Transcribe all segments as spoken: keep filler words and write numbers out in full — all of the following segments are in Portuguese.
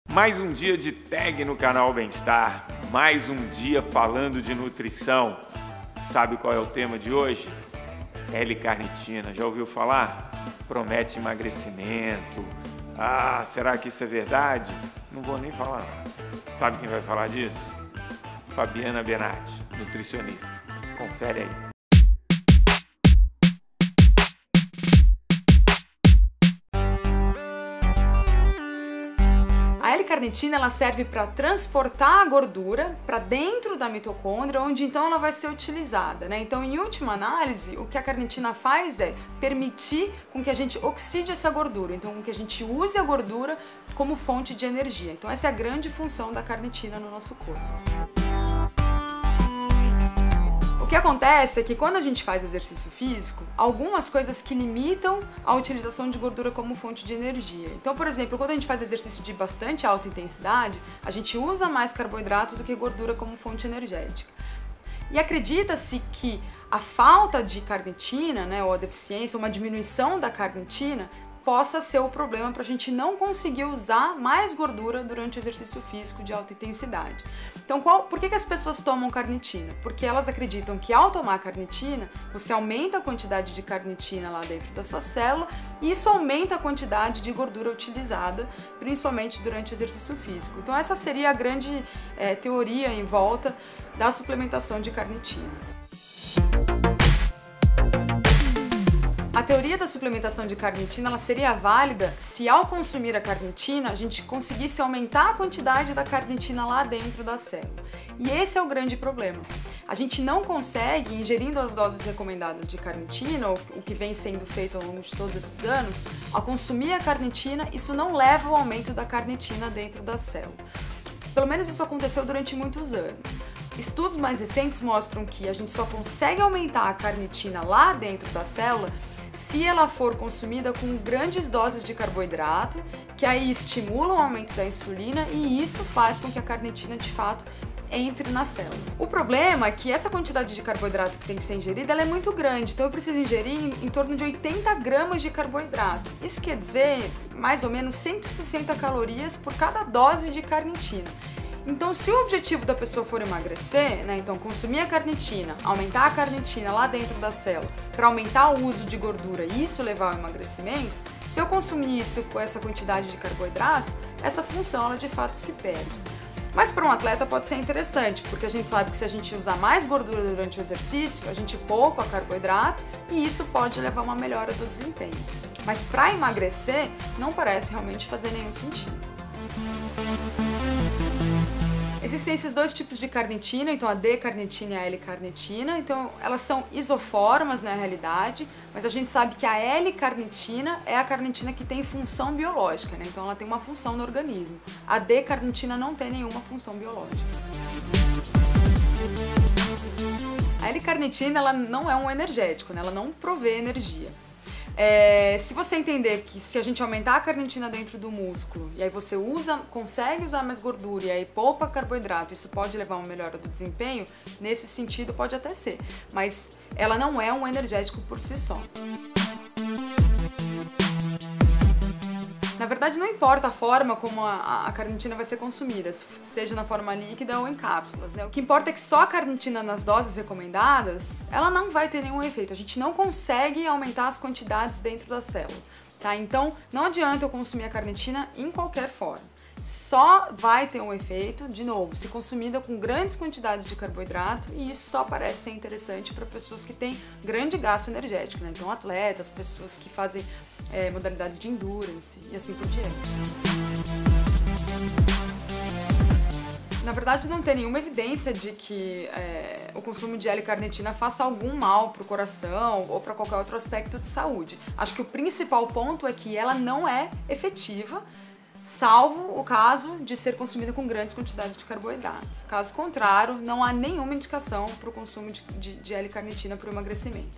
Mais um dia de tag no canal Bem-Estar, mais um dia falando de nutrição. Sabe qual é o tema de hoje? L-carnitina, já ouviu falar? Promete emagrecimento. Ah, será que isso é verdade? Não vou nem falar. Sabe quem vai falar disso? Fabiana Benatti, nutricionista. Confere aí. A L-carnitina ela serve para transportar a gordura para dentro da mitocôndria, onde então ela vai ser utilizada, né? Então, em última análise, o que a carnitina faz é permitir com que a gente oxide essa gordura, então com que a gente use a gordura como fonte de energia. Então, essa é a grande função da carnitina no nosso corpo. O que acontece é que quando a gente faz exercício físico, algumas coisas que limitam a utilização de gordura como fonte de energia. Então, por exemplo, quando a gente faz exercício de bastante alta intensidade, a gente usa mais carboidrato do que gordura como fonte energética. E acredita-se que a falta de carnitina, né, ou a deficiência, uma diminuição da carnitina, possa ser o problema para a gente não conseguir usar mais gordura durante o exercício físico de alta intensidade. Então, qual, por que, que as pessoas tomam carnitina? Porque elas acreditam que ao tomar carnitina, você aumenta a quantidade de carnitina lá dentro da sua célula e isso aumenta a quantidade de gordura utilizada, principalmente durante o exercício físico. Então, essa seria a grande é, teoria em volta da suplementação de carnitina. A teoria da suplementação de carnitina ela seria válida se ao consumir a carnitina a gente conseguisse aumentar a quantidade da carnitina lá dentro da célula. E esse é o grande problema. A gente não consegue, ingerindo as doses recomendadas de carnitina, o que vem sendo feito ao longo de todos esses anos, ao consumir a carnitina, isso não leva ao aumento da carnitina dentro da célula. Pelo menos isso aconteceu durante muitos anos. Estudos mais recentes mostram que a gente só consegue aumentar a carnitina lá dentro da célula se ela for consumida com grandes doses de carboidrato, que aí estimulam o aumento da insulina e isso faz com que a carnitina de fato entre na célula. O problema é que essa quantidade de carboidrato que tem que ser ingerida ela é muito grande, então eu preciso ingerir em, em torno de oitenta gramas de carboidrato. Isso quer dizer mais ou menos cento e sessenta calorias por cada dose de carnitina. Então, se o objetivo da pessoa for emagrecer, né, então consumir a carnitina, aumentar a carnitina lá dentro da célula para aumentar o uso de gordura e isso levar ao emagrecimento, se eu consumir isso com essa quantidade de carboidratos, essa função ela de fato se perde. Mas para um atleta pode ser interessante, porque a gente sabe que se a gente usar mais gordura durante o exercício, a gente poupa carboidrato e isso pode levar a uma melhora do desempenho. Mas para emagrecer, não parece realmente fazer nenhum sentido. Existem esses dois tipos de carnitina, então a D-carnitina e a L-carnitina, então elas são isoformas na realidade, mas a gente sabe que a L-carnitina é a carnitina que tem função biológica, né? Então ela tem uma função no organismo. A D-carnitina não tem nenhuma função biológica. A L-carnitina ela não é um energético, né? Ela não provê energia. É, se você entender que se a gente aumentar a carnitina dentro do músculo e aí você usa, consegue usar mais gordura e aí poupa carboidrato, isso pode levar a uma melhora do desempenho, nesse sentido pode até ser, mas ela não é um energético por si só. Na verdade, não importa a forma como a, a carnitina vai ser consumida, seja na forma líquida ou em cápsulas, né? O que importa é que só a carnitina nas doses recomendadas, ela não vai ter nenhum efeito. A gente não consegue aumentar as quantidades dentro da célula, tá? Então, não adianta eu consumir a carnitina em qualquer forma. Só vai ter um efeito, de novo, se consumida com grandes quantidades de carboidrato e isso só parece ser interessante para pessoas que têm grande gasto energético, né? Então, atletas, pessoas que fazem é, modalidades de endurance e assim por diante. Na verdade, não tem nenhuma evidência de que é, o consumo de L-carnitina faça algum mal para o coração ou para qualquer outro aspecto de saúde. Acho que o principal ponto é que ela não é efetiva, salvo o caso de ser consumida com grandes quantidades de carboidrato. Caso contrário, não há nenhuma indicação para o consumo de, de, de L-carnitina para o emagrecimento.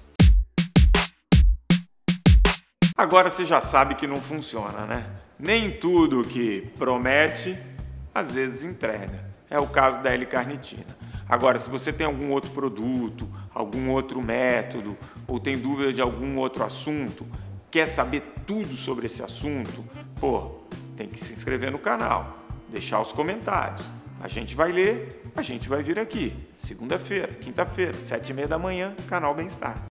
Agora você já sabe que não funciona, né? Nem tudo que promete, às vezes entrega. É o caso da L-carnitina. Agora, se você tem algum outro produto, algum outro método, ou tem dúvida de algum outro assunto, quer saber tudo sobre esse assunto, pô, tem que se inscrever no canal. deixar os comentários. A gente vai ler, a gente vai vir aqui. Segunda-feira, quinta-feira, sete e meia da manhã, canal Bem-Estar.